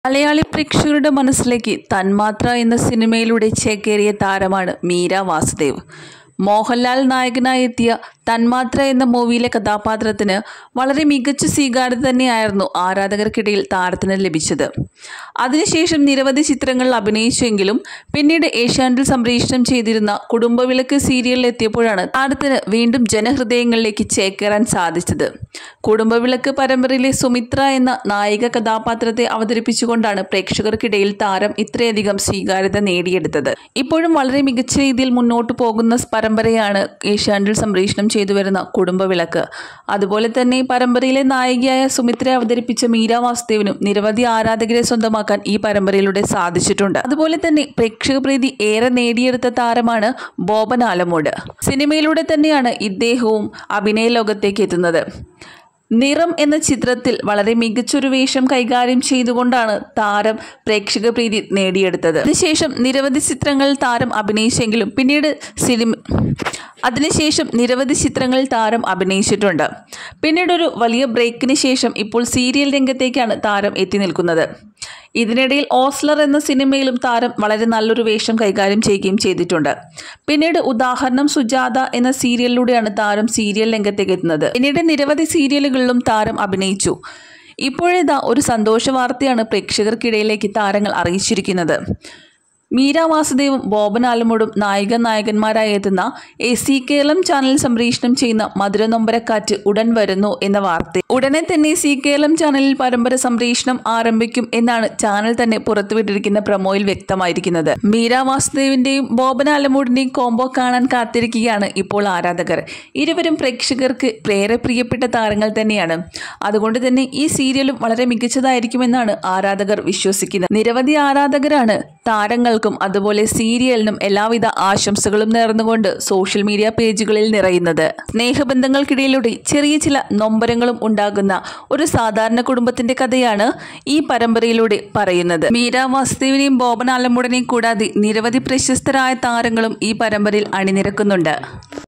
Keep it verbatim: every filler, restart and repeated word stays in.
മലയാളി പ്രേക്ഷകരുടെ മനസ്സിലേക്ക് തന്മാത്ര എന്ന സിനിമയിലൂടെ ചേക്കേറിയ താരമാണ് മീര വാസുദേവ്. മോഹൻലാൽ നായകനായി എത്തിയ തന്മാത്ര എന്ന മൂവിയിലെ കഥാപാത്രത്തിന് വളരെ മികച്ച സ്വീകാര്യത തന്നെയായിരുന്നു ആരാധകർക്കിടയിൽ താരത്തിന് ലഭിച്ചത്. അതിനുശേഷം നിരവധി ചിത്രങ്ങളിൽ അഭിനയിച്ചെങ്കിലും പിന്നീട് ഏഷ്യാനെറ്റിൽ സംപ്രേഷണം ചെയ്തിരുന്ന കുടുംബവിളക്ക് സീരിയലിൽ എത്തിയപ്പോഴാണ് താരത്തിന് വീണ്ടും ജനഹൃദയങ്ങളിലേക്ക് ചേക്കേറാൻ സാധിച്ചത്. കുടുംബവിളക്ക് പരമ്പരയിലെ സുമിത്ര എന്ന നായിക കഥാപാത്രത്തെ അവതരിപ്പിച്ചുകൊണ്ടാണ് പ്രേക്ഷകർക്കിടയിൽ താരം ഇത്രയധികം സ്വീകാര്യത നേടിയെടുത്തത്. ഇപ്പോഴും വളരെ മികച്ച രീതിയിൽ മുന്നോട്ട് പോകുന്ന പരമ്പരയാണ് ഏഷ്യാനെറ്റിൽ സംപ്രേഷണം ചെയ്തു വരുന്ന കുടുംബവിളക്ക്. അതുപോലെ തന്നെ പരമ്പരയിലെ നായികയായ സുമിത്രയെ അവതരിപ്പിച്ച മീര വാസുദേവിനും നിരവധി ആരാധകരെ സ്വന്തമാക്കാൻ ഈ പരമ്പരയിലൂടെ സാധിച്ചിട്ടുണ്ട്. അതുപോലെ തന്നെ പ്രേക്ഷക പ്രീതി ഏറെ നേടിയെടുത്ത താരമാണ് ബോബൻ ആലമൂട്. സിനിമയിലൂടെ തന്നെയാണ് ഇദ്ദേഹവും അഭിനയ ലോകത്തേക്ക് എത്തുന്നത്. നിറം എന്ന ചിത്രത്തിൽ വളരെ മികച്ചൊരു വേഷം കൈകാര്യം ചെയ്തുകൊണ്ടാണ് താരം പ്രേക്ഷക പ്രീതി നേടിയെടുത്തത്. അതിനുശേഷം നിരവധി ചിത്രങ്ങളിൽ താരം അഭിനയിച്ചെങ്കിലും പിന്നീട് സിനിമ അതിനുശേഷം നിരവധി ചിത്രങ്ങളിൽ താരം അഭിനയിച്ചിട്ടുണ്ട്. പിന്നീടൊരു വലിയ ബ്രേക്കിന് ശേഷം ഇപ്പോൾ സീരിയൽ രംഗത്തേക്കാണ് താരം എത്തി നിൽക്കുന്നത്. ഇതിനിടയിൽ ഓസ്ലർ എന്ന സിനിമയിലും താരം വളരെ നല്ലൊരു വേഷം കൈകാര്യം ചെയ്യുകയും ചെയ്തിട്ടുണ്ട്. പിന്നീട് ഉദാഹരണം സുജാത എന്ന സീരിയലിലൂടെയാണ് താരം സീരിയൽ രംഗത്തേക്ക് എത്തുന്നത്. പിന്നീട് നിരവധി സീരിയലുകളിലും താരം അഭിനയിച്ചു. ഇപ്പോഴിതാ ഒരു സന്തോഷ വാർത്തയാണ് പ്രേക്ഷകർക്കിടയിലേക്ക് താരങ്ങൾ അറിയിച്ചിരിക്കുന്നത്. മീര വാസുദേവും ബോബൻ ആലമൂടും നായിക നായകന്മാരായി എത്തുന്ന എ സി കേരളം ചാനൽ സംപ്രേഷണം ചെയ്യുന്ന മധുര നൊമ്പരക്കാറ്റ് ഉടൻ വരുന്നു എന്ന വാർത്ത. ഉടനെ തന്നെ സി കേരളം ചാനലിൽ പരമ്പര സംപ്രേഷണം ആരംഭിക്കും എന്നാണ് ചാനൽ തന്നെ പുറത്തുവിട്ടിരിക്കുന്ന പ്രൊമോയിൽ വ്യക്തമായിരിക്കുന്നത്. മീര വാസുദേവിന്റെയും ബോബൻ ആലമൂടിന്റെയും കോംബോ കാണാൻ കാത്തിരിക്കുകയാണ് ഇപ്പോൾ ആരാധകർ. ഇരുവരും പ്രേക്ഷകർക്ക് ഏറെ പ്രിയപ്പെട്ട താരങ്ങൾ തന്നെയാണ്. അതുകൊണ്ട് തന്നെ ഈ സീരിയലും വളരെ മികച്ചതായിരിക്കുമെന്നാണ് ആരാധകർ വിശ്വസിക്കുന്നത്. നിരവധി ആരാധകരാണ് താരങ്ങൾ അതുപോലെ സീരിയലിനും എല്ലാവിധ ആശംസകളും നേർന്നുകൊണ്ട് സോഷ്യൽ മീഡിയ പേജുകളിൽ നിറയുന്നത്. സ്നേഹബന്ധങ്ങൾക്കിടയിലൂടെ ചെറിയ ചില നൊമ്പരങ്ങളും ഉണ്ടാകുന്ന ഒരു സാധാരണ കുടുംബത്തിന്റെ കഥയാണ് ഈ പരമ്പരയിലൂടെ പറയുന്നത്. മീര വാസുദേവിനെയും ബോബൻ ആലമൂടിനെയും കൂടാതെ നിരവധി പ്രശസ്തരായ താരങ്ങളും ഈ പരമ്പരയിൽ അണിനിരക്കുന്നുണ്ട്.